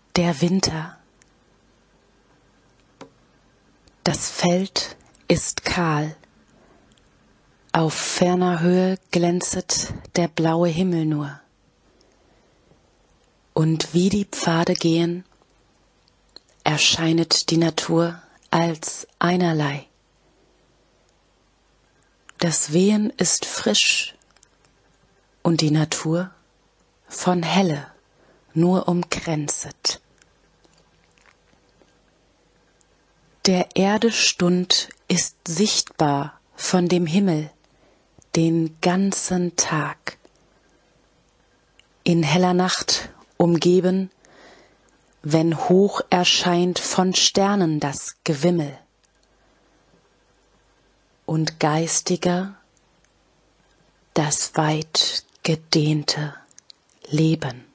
Der Winter. Das Feld ist kahl. Auf ferner Höhe glänzet der blaue Himmel nur. Und wie die Pfade gehen, erscheinet die Natur als einerlei. Das Wehen ist frisch und die Natur von Helle nur umkränzet. Der Erde Stund ist sichtbar von dem Himmel den ganzen Tag. In heller Nacht umgeben, wenn hoch erscheint von Sternen das Gewimmel. Und geistiger das weit gedehnte Leben.